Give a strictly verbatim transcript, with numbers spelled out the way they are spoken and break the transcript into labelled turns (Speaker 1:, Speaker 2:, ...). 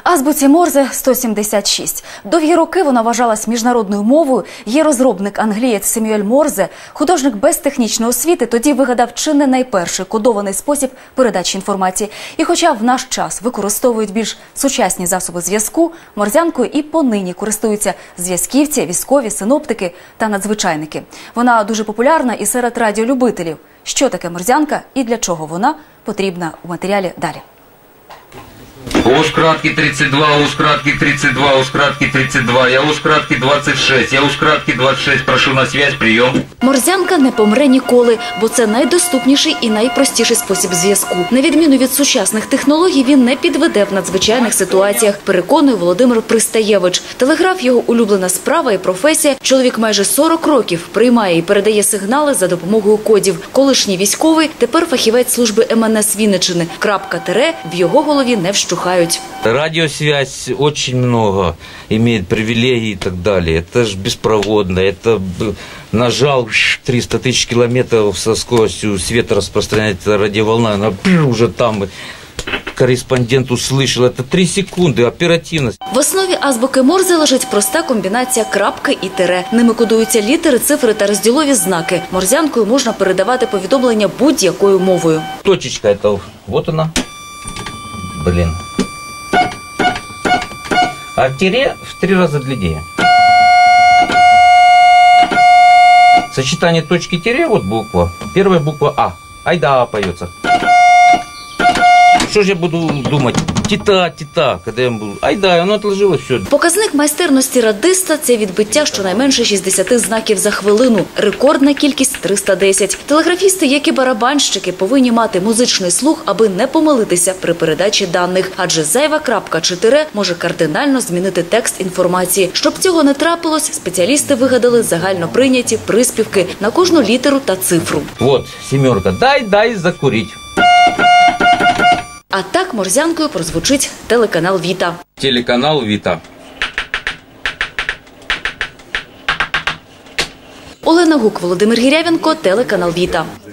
Speaker 1: Азбуці Морзе сто сімдесят шість. Довгі роки вона вважалась міжнародною мовою. Є розробник-англієць Семюель Морзе, художник без технічної освіти, тоді вигадав чи не найперший кодований спосіб передачі інформації. І хоча в наш час використовують більш сучасні засоби зв'язку, морзянкою і понині користуються зв'язківці, військові, синоптики та надзвичайники. Вона дуже популярна і серед радіолюбителів. Що таке морзянка і для чого вона потрібна у матеріалі далі.
Speaker 2: У скратки тридцать два, у скратки тридцать два, у скратки тридцать два, я у скратки двадцять шість, я у скратки двадцять шість, прошу на связь, прийом.
Speaker 1: Морзянка не помре ніколи, бо це найдоступніший і найпростіший спосіб зв'язку. На відміну від сучасних технологій, він не підведе в надзвичайних ситуаціях, переконує Володимир Пристаєвич. Телеграф – його улюблена справа і професія. Чоловік майже сорок років приймає і передає сигнали за допомогою кодів. Колишній військовий, тепер фахівець служби ем ен ес Вінниччини. Крапка-тире в його голові не вщухають.
Speaker 3: Радиосвязь очень много имеет привилегий и так далее. Это же беспроводно. Это нажал триста тысяч километров со скоростью света распространяется радиоволна. Она уже там корреспондент услышал. Это три секунды, оперативность.
Speaker 1: В основі азбуки Морзе лежить проста комбінація крапки і тире. Ними кодуються літери, цифри та розділові знаки. Морзянкою можна передавати повідомлення будь-якою мовою.
Speaker 3: Точечка это вот она. Блин. А тире в три раза длиннее. Сочетание точки тире, вот буква. Первая буква А. Айда поется. Что же я буду думать? Тита, тита, когда я буду. Айда, оно отложилось все.
Speaker 1: Показник майстерності радиста – це відбиття щонайменше шістдесят знаків за хвилину. Рекордна кількість – триста десять. Телеграфісти, як і барабанщики, повинні мати музичний слух, аби не помилитися при передачі даних. Адже зайва крапка чи тире може кардинально змінити текст інформації. Щоб цього не трапилось, спеціалісти вигадали загально прийняті приспівки на кожну літеру та цифру.
Speaker 3: Вот, семерка. Дай, дай закурить.
Speaker 1: А так морзянкою прозвучить телеканал «Віта».
Speaker 3: Телеканал «Віта».
Speaker 1: Олена Гук, Володимир Гірявенко, телеканал «Віта».